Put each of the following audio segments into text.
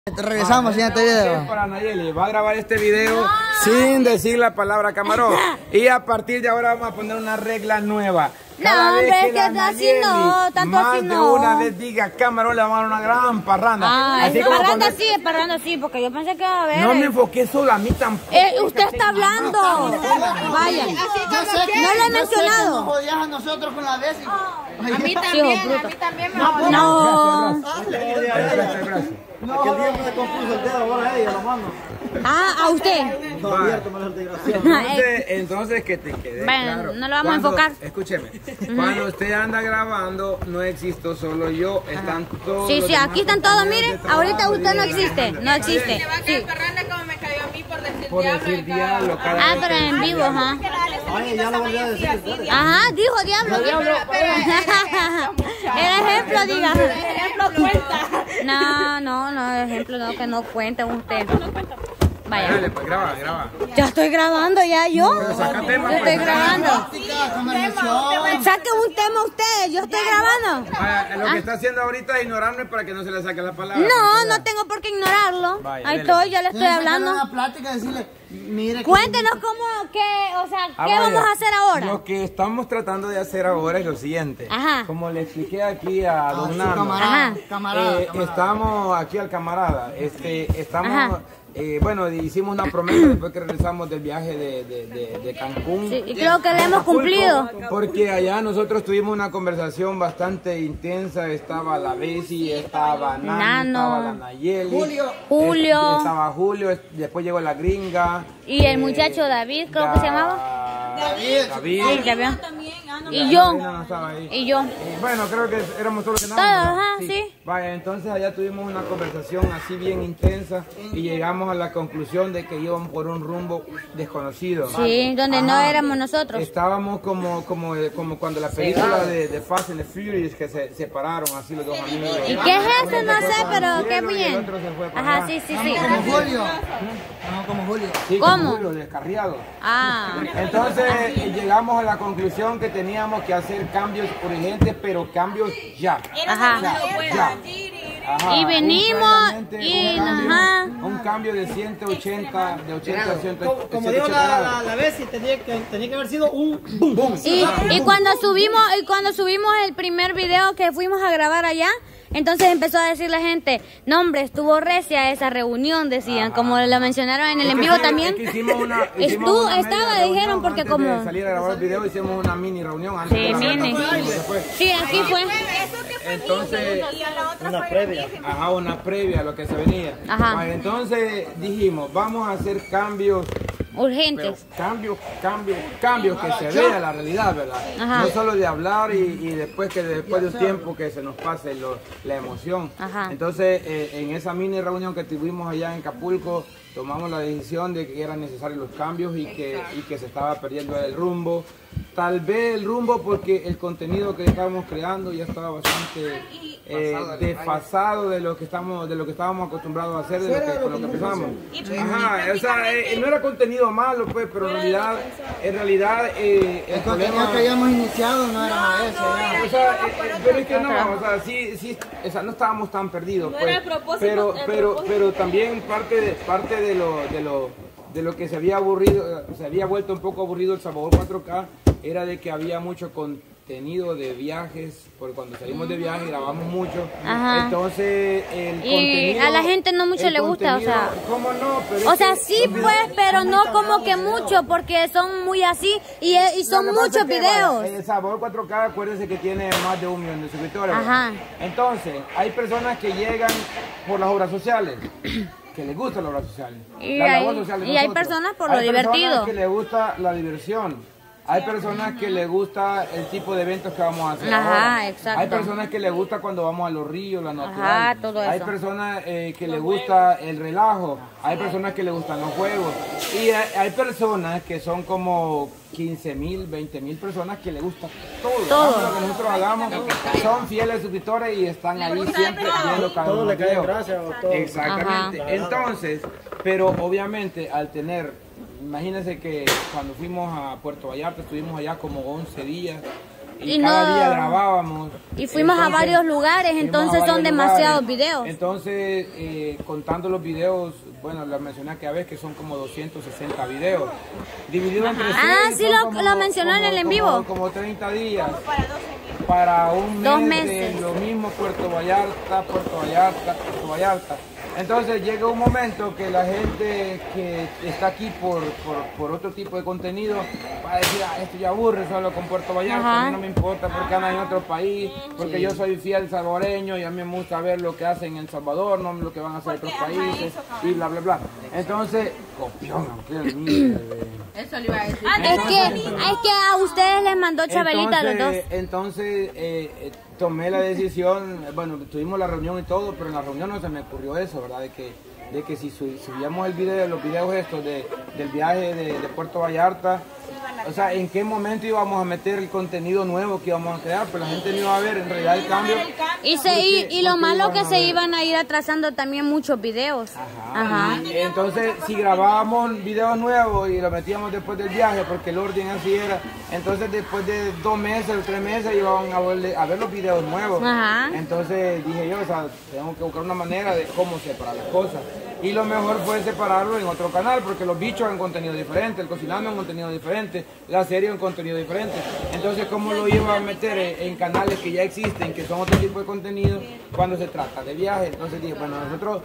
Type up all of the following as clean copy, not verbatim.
Regresamos en este video. Para Nayeli, va a grabar este video sin decir la palabra camarón. Y a partir de ahora vamos a poner una regla nueva. No, hombre, es que así no, tanto así no. Más de una vez diga camarón, le vamos a dar una gran parranda. Así parranda sí, porque yo pensé que iba a haber. No me enfoqué solo a mí tampoco. Usted está hablando. Vaya. No lo he mencionado. Nos jodías a nosotros con la vez. A mí también me jodías. No. Aquel día me confuso el dedo, ahora ella la mano. A usted. No, abierto, me lo desgraciado. Entonces que te quede claro. No lo vamos a enfocar. Escúcheme, cuando usted anda grabando, no existo solo yo, están todos. Sí, aquí están todos, mire, ahorita usted no existe, no existe. Se va a caer parranda como me cayó a mí por decir diablo. Pero en vivo, ajá. Ay, ya lo volví a decir. Ajá, dijo diablo. El ejemplo, diga. El ejemplo cuenta. No, ejemplo no, que no cuente usted. Vaya. Dale, pues graba. Ya estoy grabando, ya yo. Pero saca tema, Yo estoy pues. grabando. Saque Saque un tema usted, yo estoy grabando. Lo que está haciendo ahorita es ignorarme para que no se le saque la palabra. No tengo por qué ignorarlo. Vaya, Ahí dele. estoy, ya le estoy hablando. una plática, decirle, mire. Cuéntenos cómo, qué vamos a hacer ahora. Lo que estamos tratando de hacer ahora es lo siguiente. Ajá. Como le expliqué aquí a don Nando, Camarada. estamos aquí al camarada. Estamos, bueno, hicimos una promesa después que regresamos del viaje de Cancún. Sí, y creo que le hemos cumplido. Porque allá nosotros tuvimos una conversación bastante intensa. Estaba la Bessie, estaba Nano, estaba la Nayeli, Julio. estaba Julio, después llegó la gringa. Y el muchacho David, creo que se llamaba. David. Sí, ya vio. Y yo. No estaba ahí. Y yo. Bueno, creo que éramos solo que Todos, nada. ajá, sí. Vaya, entonces allá tuvimos una conversación así bien intensa y llegamos a la conclusión de que íbamos por un rumbo desconocido. Sí, donde no éramos nosotros. Estábamos como cuando la película de Fast and the Furious que se separaron así los dos amigos. ¿Y qué es eso? No sé, pero qué bien. Ajá, sí. Como Julio. No, como Julio. Sí, ¿Cómo? como Julio, descarriado. Entonces, llegamos a la conclusión que teníamos que hacer cambios urgentes, pero cambios ya. Ajá. Ya. Ajá, Y venimos un cambio de 180, de 80 a 180. Como dijo la vez, tenía que haber sido un boom. Y cuando subimos el primer video que fuimos a grabar allá, entonces empezó a decir la gente, no hombre, estuvo recia esa reunión, decían, como lo mencionaron en el en vivo también. Dijeron, porque como... Antes de salir a grabar el video hicimos una mini reunión. Antes Sí, mini. Sí, aquí fue. Entonces, Una previa. Una previa a lo que se venía. Ajá. Bueno, entonces dijimos, vamos a hacer cambios. Urgentes. Cambios que se vea la realidad, ¿verdad? Ajá. No solo de hablar y después de un tiempo que se nos pase la emoción. Ajá. Entonces, en esa mini reunión que tuvimos allá en Acapulco, tomamos la decisión de que eran necesarios los cambios y que se estaba perdiendo el rumbo. Tal vez el rumbo porque el contenido que estábamos creando ya estaba bastante desfasado de lo que estábamos acostumbrados a hacer, con lo que empezamos. No era contenido malo, pues, pero en realidad el problema que habíamos iniciado no era eso. Pero es que no, no estábamos tan perdidos, pues. Pero también parte de lo que se había vuelto un poco aburrido el Sabor 4K era de que había mucho contenido de viajes, porque cuando salimos de viaje grabamos mucho. Ajá. Entonces el contenido, y a la gente no mucho le gusta, ¿cómo no? Pero sí pues, pero no como que mucho, porque son muy así y son muchos videos. El Sabor 4K, acuérdense que tiene más de 1 millón de suscriptores. Ajá. Entonces, hay personas que llegan por las obras sociales. Que les gusta las obras sociales. Y hay personas por lo divertido. Hay personas que les gusta la diversión. Hay personas que les gusta el tipo de eventos que vamos a hacer. Ajá, exacto. Hay personas que les gusta cuando vamos a los ríos, la natural. Ajá, todo eso. Hay personas que les gusta el relajo. Hay personas que les gustan los juegos. Y hay personas que son como 15,000, 20,000 personas que les gusta todo. Lo que nosotros hagamos. Son fieles suscriptores y están ahí siempre viendo cada uno de los videos. Exactamente. Ajá. Entonces, pero obviamente al tener... Imagínense que cuando fuimos a Puerto Vallarta estuvimos allá como 11 días y cada no- día grabábamos. Y fuimos a varios lugares, fuimos entonces a son varios demasiados lugares. videos. Entonces, contando los videos, bueno, les mencioné que a veces que son como 260 videos. Dividido entre Ah, seis, sí, son lo mencionó en el en vivo. Como 30 días. Para un mes. 2 De meses. lo mismo Puerto Vallarta. Entonces llega un momento que la gente que está aquí por otro tipo de contenido va a decir, esto ya aburre solo con Puerto Vallarta, Ajá. a mí no me importa porque andan en otro país, porque yo soy fiel salvadoreño y a mí me gusta ver lo que hacen en El Salvador, no lo que van a hacer en otros países y bla, bla, bla. Entonces, copión, aunque Eso le iba a decir. Es que a ustedes les mandó Chabelita a los dos. Entonces tomé la decisión, bueno, tuvimos la reunión y todo, pero en la reunión no se me ocurrió eso, ¿verdad? De que si subíamos el video, los videos estos del viaje de Puerto Vallarta, o sea, en qué momento íbamos a meter el contenido nuevo que íbamos a crear, pero la gente no iba a ver en realidad el cambio. Y lo malo que se iban a ir atrasando también muchos videos. Ajá. Y entonces, si grabábamos videos nuevos y los metíamos después del viaje, porque el orden así era, entonces después de 2 meses o 3 meses iban a ver los videos nuevos. Ajá. Entonces dije yo, o sea, tenemos que buscar una manera de cómo separar las cosas. Y lo mejor fue separarlo en otro canal, porque los bichos en contenido diferente, el cocinando en contenido diferente, la serie en contenido diferente. Entonces, ¿cómo lo iba a meter en canales que ya existen, que son otro tipo de contenido, cuando se trata de viaje? Entonces dije, bueno, nosotros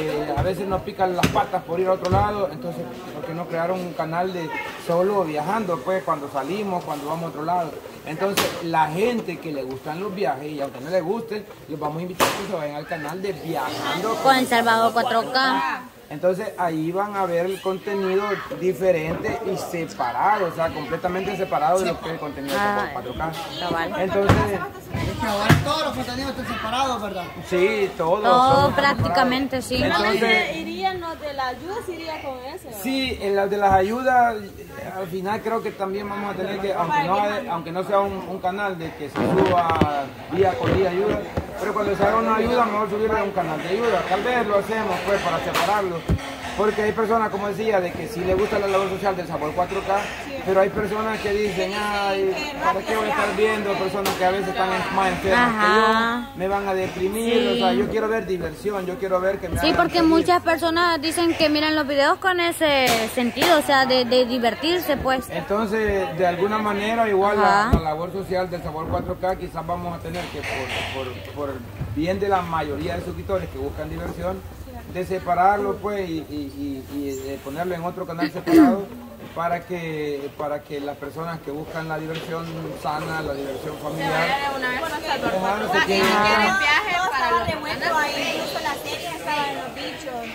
a veces nos pican las patas por ir a otro lado, entonces, ¿por qué no crearon un canal de solo viajando, pues, cuando salimos, cuando vamos a otro lado? Entonces, la gente que le gustan los viajes, y aunque no les guste, los vamos a invitar a que se vayan al canal de Viajando Con El Salvador 4K. Entonces ahí van a ver el contenido diferente y separado, o sea, completamente separado de lo que es el contenido de 4K. Entonces, Es que ahora todos los contenidos están separados, ¿verdad? sí, todo. Todo prácticamente, sí. Entonces, Irían los de la ayuda, iría con ese. sí, en las de las ayudas, al final creo que también vamos a tener que, aunque no sea un canal de que se suba día con día ayuda, pero cuando se haga una ayuda, mejor subirle a un canal de ayuda. Tal vez lo hacemos pues para separarlo, porque hay personas, como decía, de que sí le gusta la labor social del Sabor 4K, pero hay personas que dicen, ay, ¿para qué voy a estar viendo personas que a veces están más enfermas que Ajá. yo? Me van a deprimir, Sí. o sea, yo quiero ver diversión, yo quiero ver que me Sí, hagan porque reír. muchas personas dicen que miran los videos con ese sentido, o sea, de divertirse, pues. Entonces, de alguna manera, igual Ajá. la labor social del Sabor 4K, quizás vamos a tener que, por bien de la mayoría de suscriptores que buscan diversión, de separarlo pues y de ponerlo en otro canal separado para que las personas que buscan la diversión sana, la diversión familiar, Una vez con Ajá, Salvador. no sé quién- viaje para los Incluso la serie estaba en los bichos.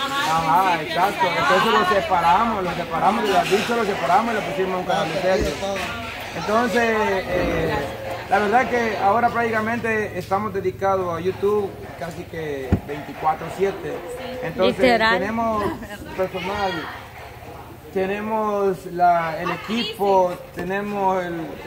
ajá, exacto, entonces lo separamos de los bichos, lo separamos y lo pusimos en un canal de serie. Entonces, la verdad que ahora prácticamente estamos dedicados a YouTube casi que 24/7. Entonces Literal. tenemos personal, tenemos el equipo, tenemos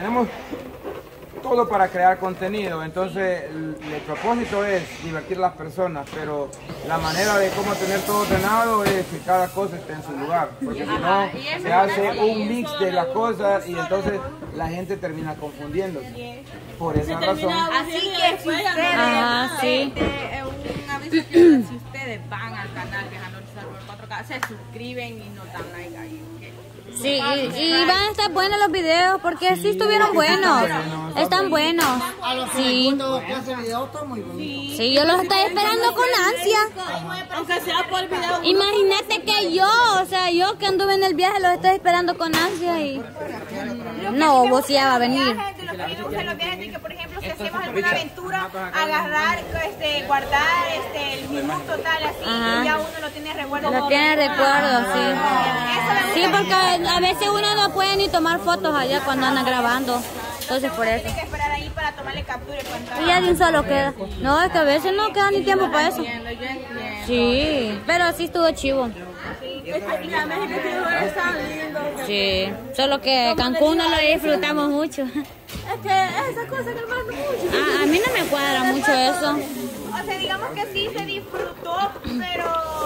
todo para crear contenido. Entonces el propósito es divertir a las personas, pero la manera de cómo tener todo ordenado es que cada cosa esté en su lugar, porque si no se hace un mix de las cosas y entonces la gente termina confundiéndose. Por esa razón. Así que si ustedes, Ajá, sí. un aviso que si ustedes van al canal Viajando El Salvador 4K, se suscriben y nos dan like ahí, ¿ok? Sí, y van a estar buenos los videos porque sí estuvieron buenos. Están buenos. A los que Sí. les gusta clase de video, está muy bonito. Sí, yo los estoy esperando con ansia. Aunque sea por video. Imagínate que yo, o sea, yo que anduve en el viaje los estoy esperando con ansia y... No, vos ya va a venir. De lo que a mí me gustan los viajes, de que por ejemplo si hacemos alguna aventura, agarrar, guardar el minuto tal así, Ajá. y ya uno lo tiene recuerdo. Lo tiene recuerdo, sí. Eso me gusta. Sí, porque a veces uno no puede ni tomar fotos allá cuando anda grabando. Entonces por eso. Tiene que esperar ahí para tomarle captura y pantalla. Y ya de un solo queda. No, es que a veces no queda ni tiempo para eso. Yo entiendo. Sí, pero sí estuvo chivo. La México tiene está lindo. Sí, solo que Cancún no lo disfrutamos mucho. Es que esas cosas que más mucho. A mí no me cuadra mucho eso. O sea, digamos que sí se disfrutó, pero o sea,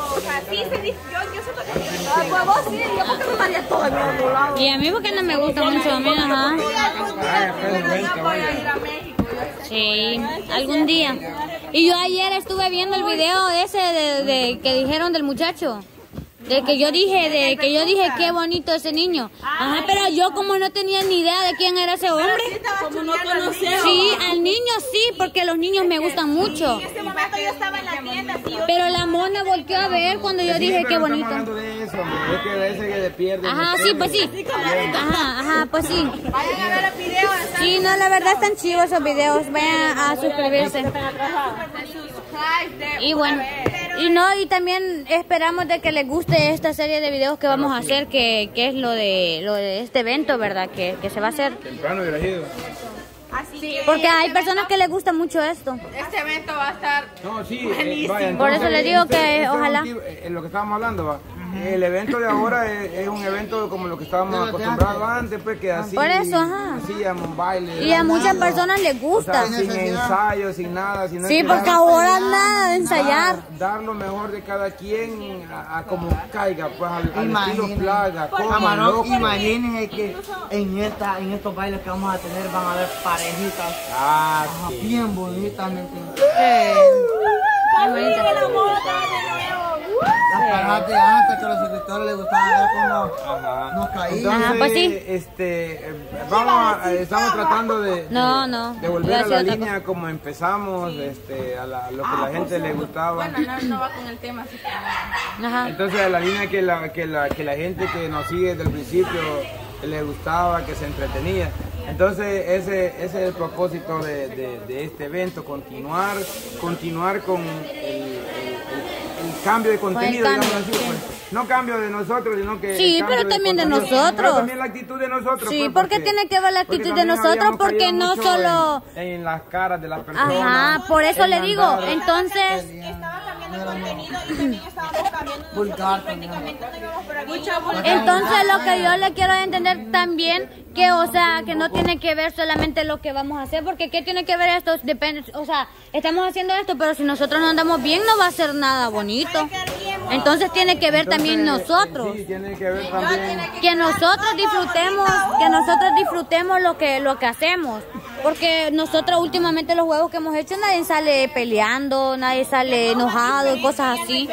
sí se dice, yo siento que sí. Pues vos sí, yo porque me estaría todo en otro lado. Y a mí porque no me gusta mucho, a mí, ajá. Algún día voy a ir a México. Sí, algún día. Y yo ayer estuve viendo el video ese de que dijeron del muchacho. De que yo dije qué bonito ese niño. Ajá, pero yo como no tenía ni idea de quién era ese hombre. Como no conocía. Sí, al niño sí, porque los niños me gustan mucho. En ese momento yo estaba en la tienda, sí, yo Pero la mona volteó a ver cuando yo dije pero qué no bonito. estamos hablando de eso, hombre. Es que a veces que se pierde. Ajá, sí, pues sí. Ajá, pues sí. vayan a ver los videos. Sí, no, la verdad están chivos esos videos. Vayan a suscribirse. Y bueno, y también esperamos de que les guste esta serie de videos que vamos a hacer, que es lo de este evento, ¿verdad? Que se va a hacer. Temprano y elegido. Así que Porque hay personas que les gusta mucho esto. Este evento va a estar No, sí, buenísimo. Por eso les digo que es ojalá. lo que estábamos hablando, va. El evento de ahora es un evento como lo que estábamos acostumbrados antes, pues que así. Por eso, ajá. Hacíamos un baile. Y a muchas personas les O sea, gusta. sin ensayo, sin nada. Sino Sí, que porque ahora nada de ensayar. Dar lo mejor de cada quien a como caiga, pues al estilo Imagínense. plaga, como Camarón, loco. imagínense que en estos bailes que vamos a tener van a haber parejitas Ah, sí. bien bonitas, ¿me entiendes? Las parejas de antes que a los suscriptores les gustaba ver cómo nos caían. Entonces, Ajá, pues sí. estamos tratando de No. de volver Iba a a la decir otra línea como empezamos, a lo que la gente le gustaba. Bueno, no va con el tema, así que Ajá. Entonces a la línea que la gente que nos sigue desde el principio le gustaba, que se entretenía. Entonces ese es el propósito de este evento, continuar con el cambio de contenido, cambio, digamos así, pues. No cambio de nosotros, sino que Sí, el cambio pero también de contenido. nosotros. Pero también la actitud de nosotros. Sí, pues, porque tiene que ver la actitud de también nosotros, habíamos porque caído no mucho solo... en las caras de las personas. Ajá, por eso en le digo. andar. Entonces, estaba cambiando el contenido y también estábamos cambiando nosotros, prácticamente no íbamos por aquí. entonces lo que yo le quiero entender también, que o sea, que no tiene que ver solamente lo que vamos a hacer, porque ¿qué tiene que ver esto? Depende, o sea, estamos haciendo esto, pero si nosotros no andamos bien no va a ser nada bonito. Entonces tiene que ver también nosotros. Sí, tiene que ver también. Que nosotros disfrutemos lo que hacemos, porque nosotros últimamente los juegos que hemos hecho nadie sale peleando, nadie sale enojado y cosas así,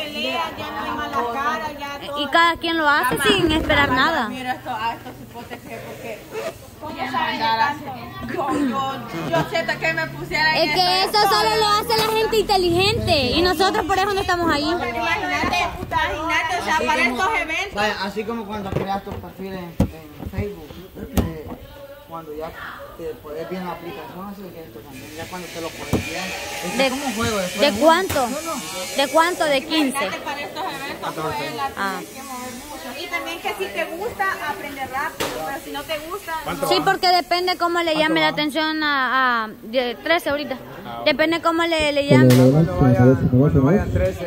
y cada quien lo hace sin esperar nada. mira a estos hipotes porque ¿cómo saben tanto? Yo siento que me pusiera en Es que eso solo lo hace la gente inteligente y nosotros por eso no estamos ahí. Imagínate, o sea, para estos eventos. Vaya, así como cuando creas tu perfil en Facebook, cuando ya te puedes bien la aplicación, así que esto también, ya cuando te lo puedes bien. Es como un juego después. ¿De cuánto? ¿De cuánto? ¿De 15? para estos eventos pues la Ah. tienes que mover mucho. Y también que si te gusta, aprender rápido, pero si no te gusta, Sí, porque depende cómo le llame la atención a de 13 ahorita. Depende cómo le llame. Cuando vayan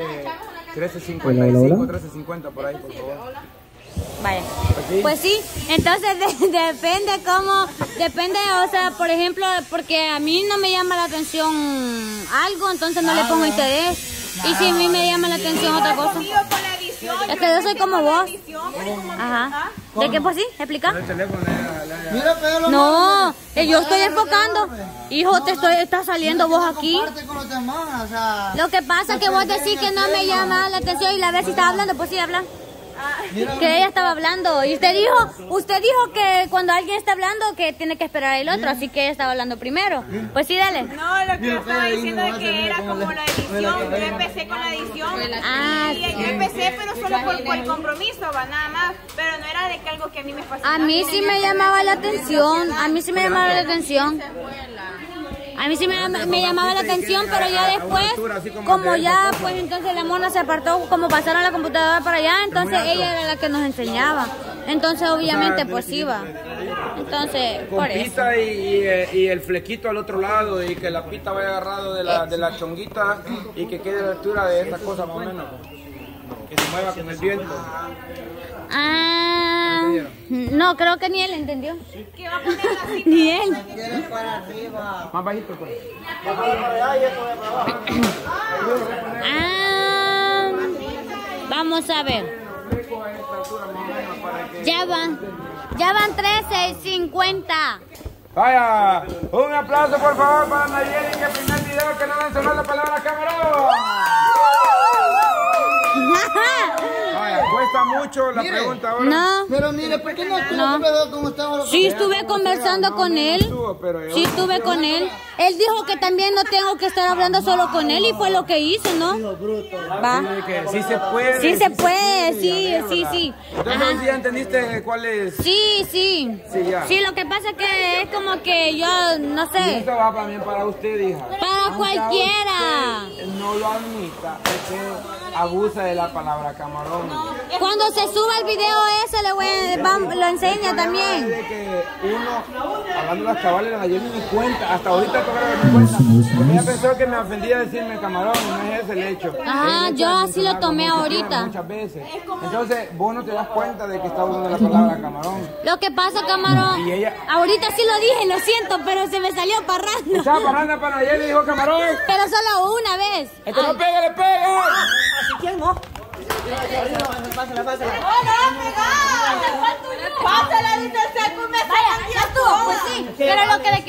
13:55, 13:50 por ahí, por favor. Vaya. Pues sí, entonces depende, o sea, por ejemplo, porque a mí no me llama la atención algo, entonces no le pongo interés. Y si a mí me llama la atención otra cosa. conmigo con la edición. Es que yo soy como vos. Como Ajá. ¿De qué pues sí? ¿Explica? El teléfono Mira, pero No, yo estoy enfocando. Hijo, estás saliendo vos aquí. comparte con los demás, o sea, Lo que pasa es que vos decís que no me llama la atención y la vez si estaba hablando, pues sí, habla. Que ella estaba hablando y usted dijo que cuando alguien está hablando que tiene que esperar el otro, así que ella estaba hablando primero. Pues sí, dale. No, lo que yo estaba diciendo es que era como la edición. Yo empecé con la edición. Ah, Y yo empecé, pero solo por el compromiso, va, nada más. Pero no era de que algo que a mí me fascinaba. A mí sí me llamaba la atención, a mí sí me llamaba la atención. A mí sí me llamaba la atención, pero ya después, como ya, pues entonces la mona se apartó, como pasaron la computadora para allá, entonces ella era la que nos enseñaba. Entonces obviamente pues iba. Entonces, con por eso. pita y el flequito al otro lado y que la pita vaya agarrado de la chonguita y que quede a la altura de esta cosa más o menos. Que se mueva con el viento. Ah, no, creo que ni él entendió. Que va a poner así. Ni él. Más bajito pues. Ah, Vamos a ver. Ya van 13:50. Vaya, un aplauso por favor para Nayeli, que el primer video que no mencionó la palabra camarón. Vaya, cuesta mucho la pregunta ahora. No. Pero mire, ¿por qué no estuvo con usted? Sí, estuve conversando con él. Sí, estuve con él. Él dijo que también no tengo que estar hablando solo con él y fue lo que hizo, ¿no? Va. Sí se puede. Sí se puede, sí. Entonces, ¿ya entendiste cuál es? Sí. Sí, ya. Sí, lo que pasa es que es como que yo, no Y sé, esto va también para usted, hija. para cualquiera. No lo admita, es que abusa de la palabra camarón. Cuando se suba el video ese, lo enseña también. De que uno, hablando de las cabales, la Nayeli me cuenta, hasta ahorita todavía me cuenta, porque ella pensó que me ofendía decirme camarón, no es ese el hecho. Ajá, yo así lo tomé ahorita. Muchas veces. Entonces, vos no te das cuenta de que está usando la palabra camarón. Lo que pasa, camarón, Y ella- ahorita sí lo dije, lo siento, pero se me salió parrando. Estaba parranda para Nayeli y dijo camarón. Pero solo una vez. Esto no pega, le pega. ¿Quién no? ¡Oh, Pásala. no, pegada! ¡Pásala, dice el seco, me Ya estuvo, pues sí. Pero lo que le